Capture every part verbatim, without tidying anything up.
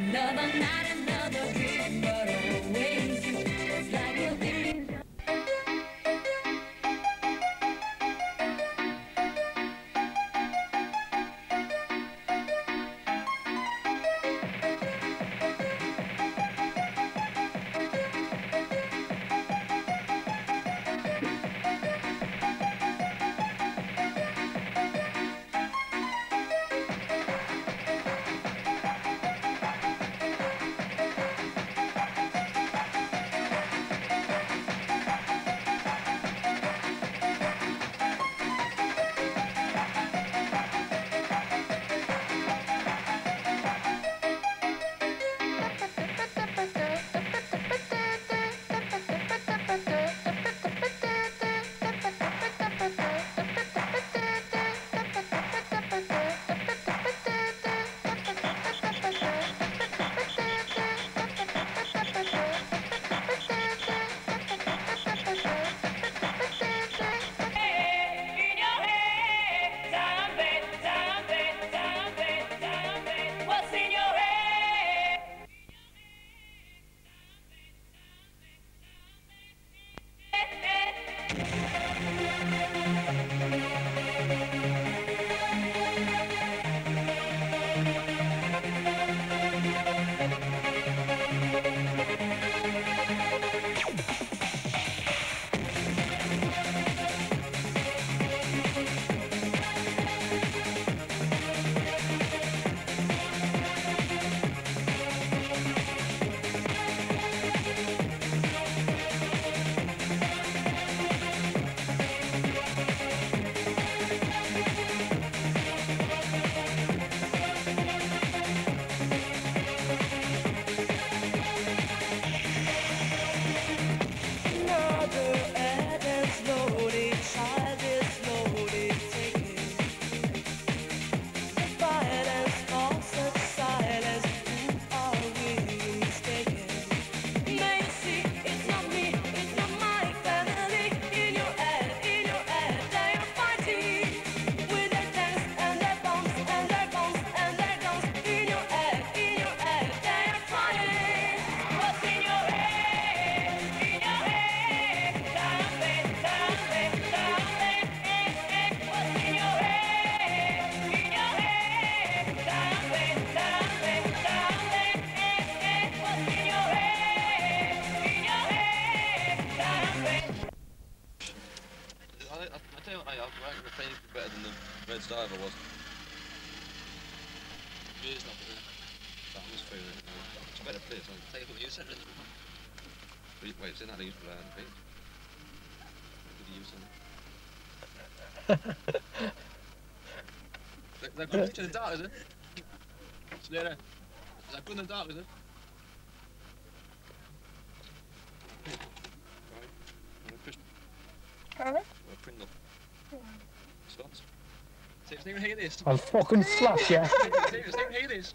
Another night, another dream, but always you. It's like your illusion. Better than the Red Diver was. It is not the atmosphere. It's a better place. I'll take it with you, Senator. Wait, it's in that east plan, Pete. What do you use Is that good in the dark, is it? Slater, is that good in the dark, is it? Huh? Or a Pringle. Slots. Stephen, hear this. I'll fucking slash you. Stephen, Stephen, hear this.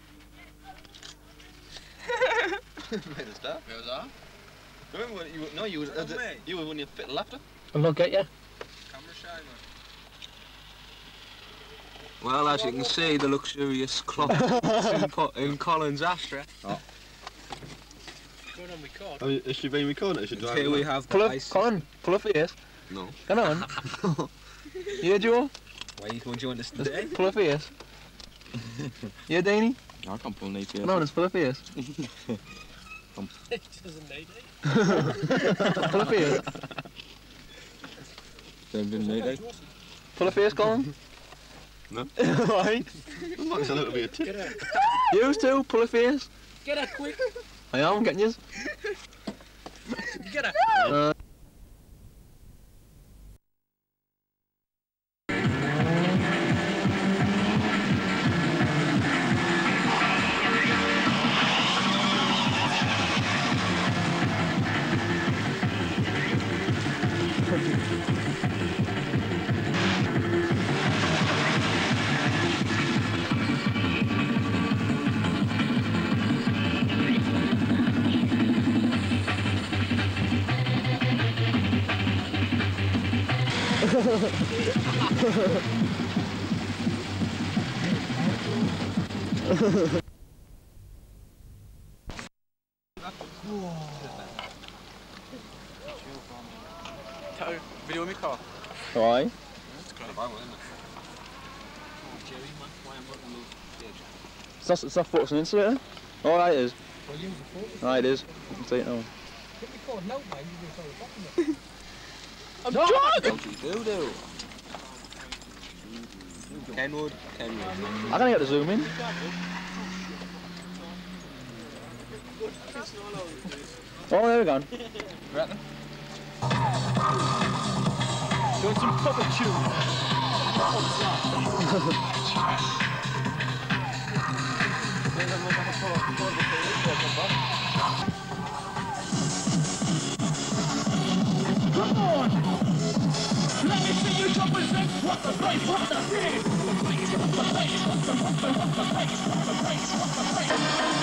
Made a start. Where was I? Remember when you were, no, you were, uh, you were when you fit laughter? I'll not get you. Camera shy, man. Well, as you can see, the luxurious clock in, Co in Colin's Astra. Oh. Going on record. Oh, is she being recorded? Is she driving? Here we have Pull the up, ice. Colin, pull up for ears. No. Come on. Yeah, Joe? Wait, what do you want us to do? Pull up for ears. Yeah, Danny? I can't pull these Come on, let's pull up for ears. He doesn't need it. Pull up for ears. Don't need it. Pull up for ears, Colin. No. Right. That's a little bit of tip. Get out. You too, pull up for ears. Get out quick. I am getting you. Get out. Uh, Why? It's kind of violent, isn't it? Oh, Jerry, man, why I'm not gonna lose the edge. It's not, it's not focused on insulator? Oh, right, it is. Well, use the focus. Right, it is. You can see it now. Hit record now, mate. You can throw the bottom I'm drunk! Don't you do do? Kenwood, Kenwood. I can't get to zoom in. Oh, there we go. Reckon? Doing some proper Come on! Let me see you represent what the place, what the place, what the place, what the place, what the place, what the place, what the place, what the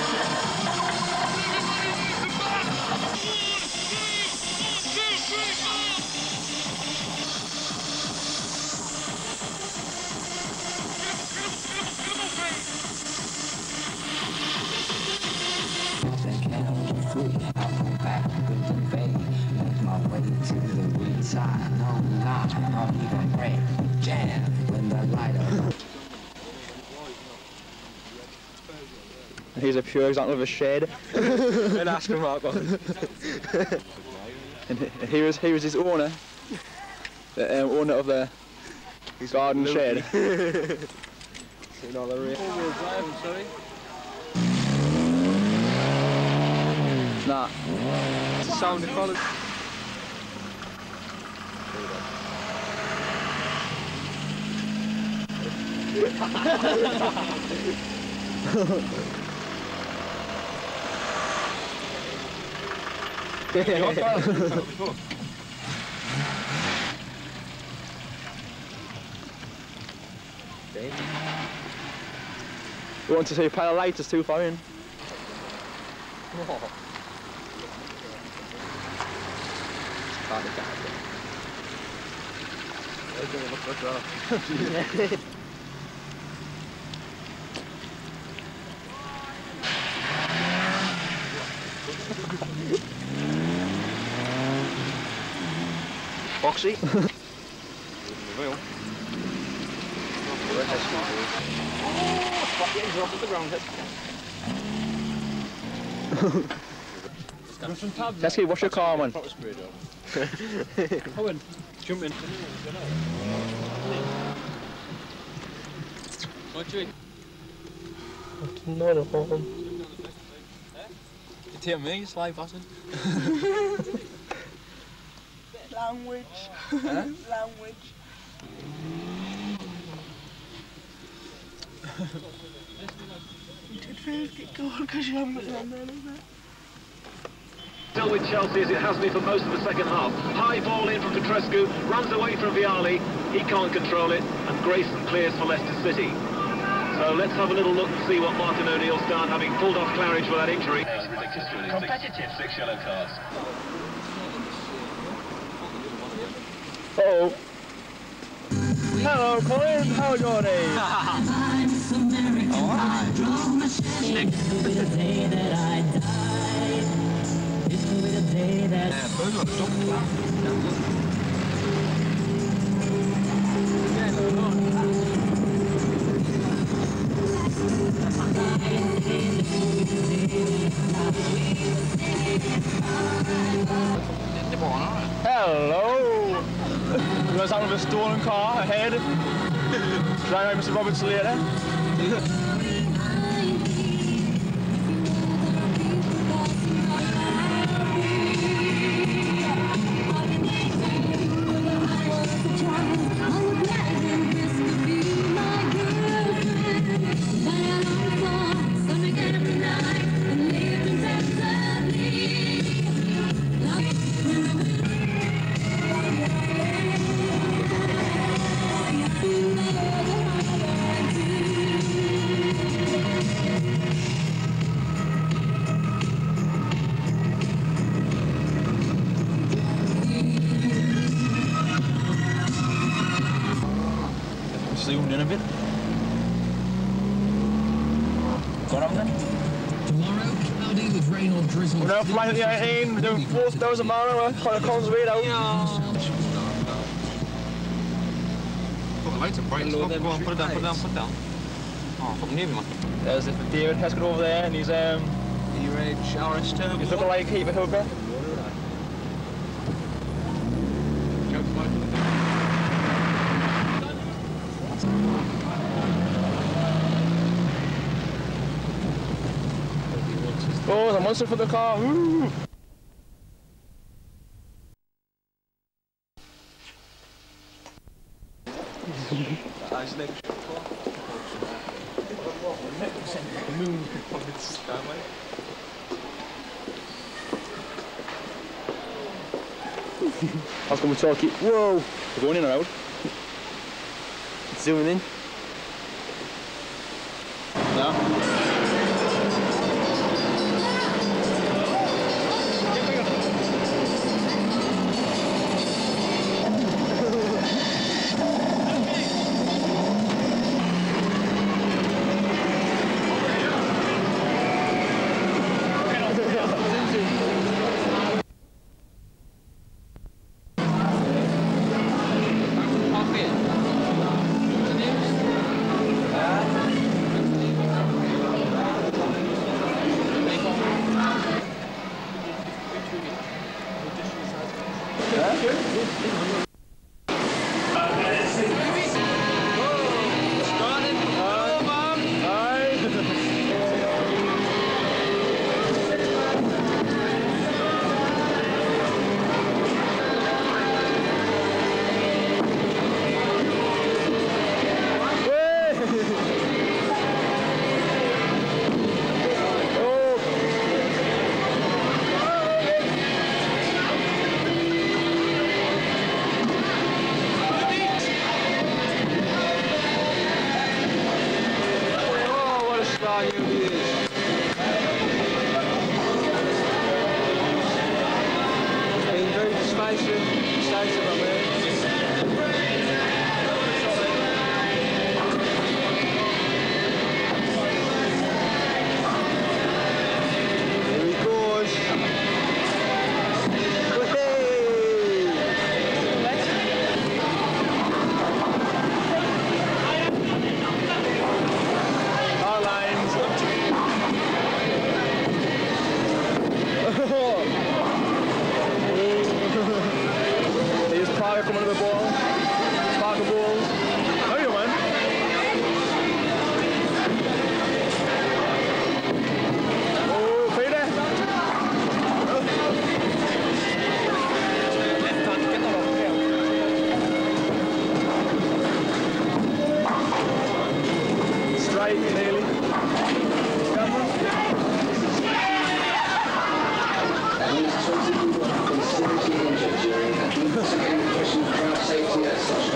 Here's a pure example of a shed. And ask him Mark on. And here is here is his owner, the um, owner of the garden shed. Seeing all the rain. Four-wheel drive, I'm sorry. Nah. It's a sound quality. You want to see a pile of lighters too far in? Boxy. Tesky, what's your car, man? Owen, jump in. What you Not at home. You tell me, slide passing. Language. Huh? Language. You did first get goal because you haven't done that, is it? Still with Chelsea as it has been for most of the second half. High ball in from Petrescu, runs away from Vialli, he can't control it, and Grayson clears for Leicester City. So let's have a little look and see what Martin O'Neill's done, having pulled off Claridge without injury. Competitive. Six yellow cards. Uh-oh. Hello, Colin. How are you doing? Hello. You guys out with a stolen car ahead? Should I know Mister Roberts later? Zoomed in a bit. Got on then? Tomorrow, cloudy with rain or drizzle. We're now flying at the eighteen, we're doing four thousand mile an hour, kind of Collins way out. mate, it's a break. Go on, put it down, put it down, put it down. Oh, fucking near me, man. There's David Heskett over there, and he's um. E-Rage R S Turbo. He's looking like Heath Hooper. Oh, there's a monster for the car. Woo! Nice neck. The moon. I was going to talk you. Whoa! We're going in or out? Zooming in. No. Coming to the ball, spark the balls. How you man? Oh, Peter! Straight, nearly. Come on. Safety at such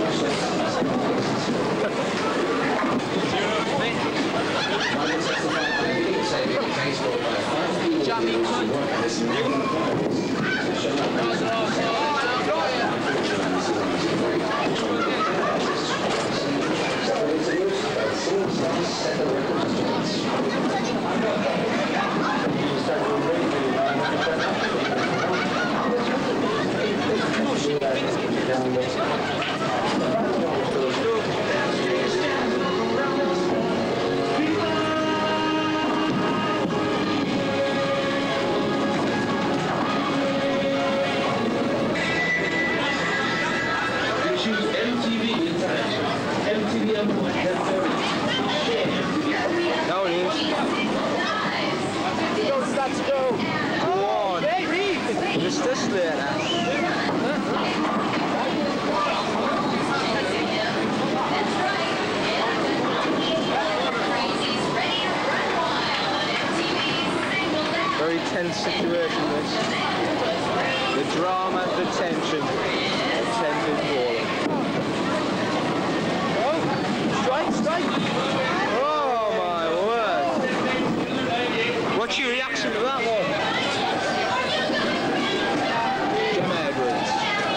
Very tense situation, this. The drama, the tension. The tension falling. Oh, straight, straight. Oh my word. What's your reaction to that one? Jim Edwards.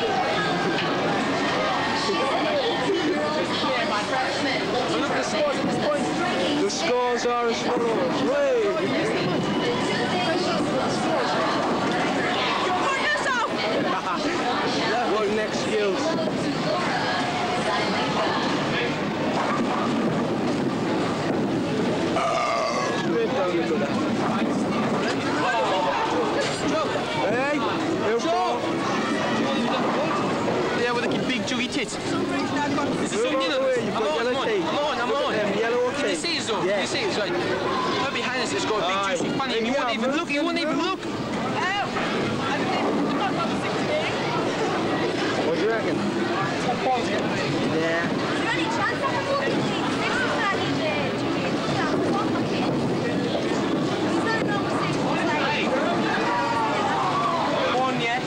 Look at the scores at this point. The scores are as follows. Wait. What next skills? Hey, Joe! Yeah, with the big juggy tits. Is there something in them? You've I'm got on, I'm yellow on, teeth. I'm on, I'm on. Them yellow Can you teeth. see us though? Yeah. Can you see us, right? Right behind us, it's got a big Aye. juicy fanny. Hey, You yeah, wouldn't even look, look, you wouldn't even look. What do you reckon? Yeah. One yet.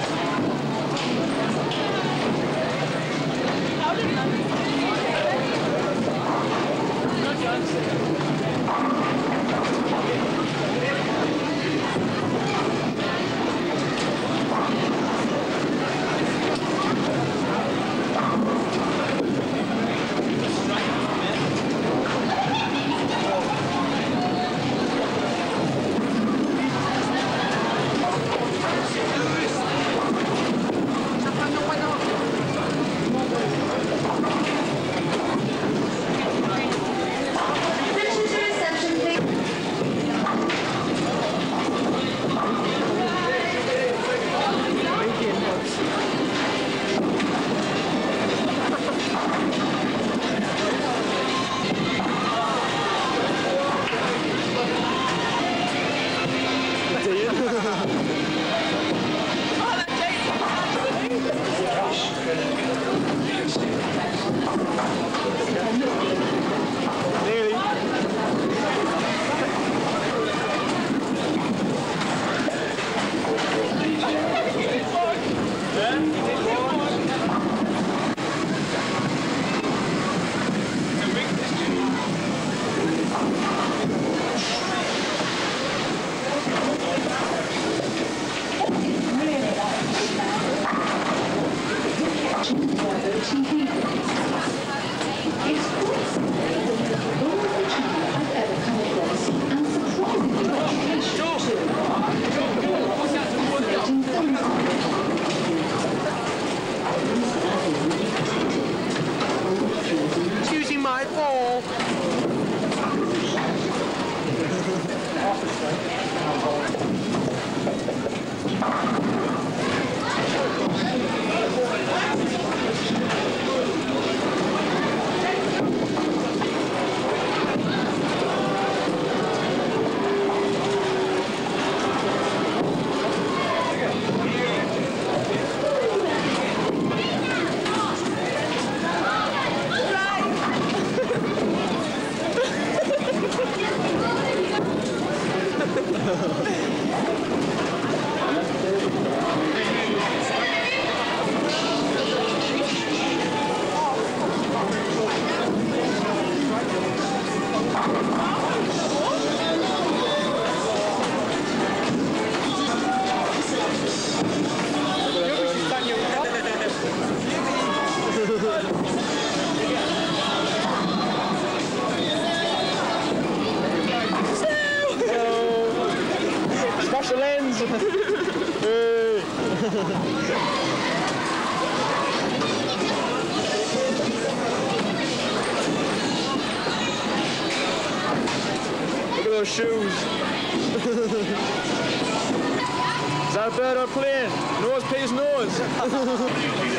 Smash the lens! Hey. Look at those shoes. Is that a bird or a plane? Nose, please, nose.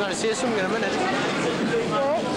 going to say something in a minute.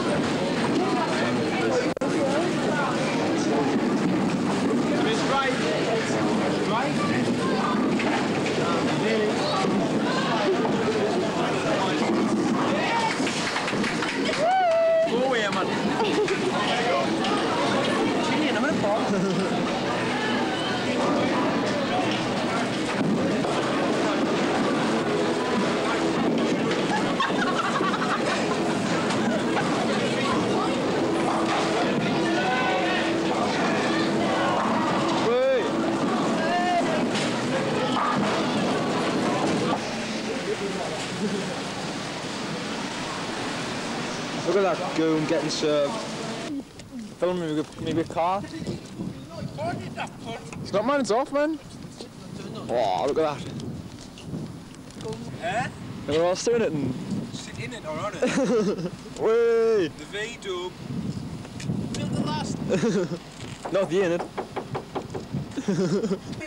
Look at that goon getting served. Film me with me with car. It's not mine, it's off, man. Oh, look at that. Eh? We're all doing it and... Sit in it or on it? Way! The V-dub. Build the last. Not the in it.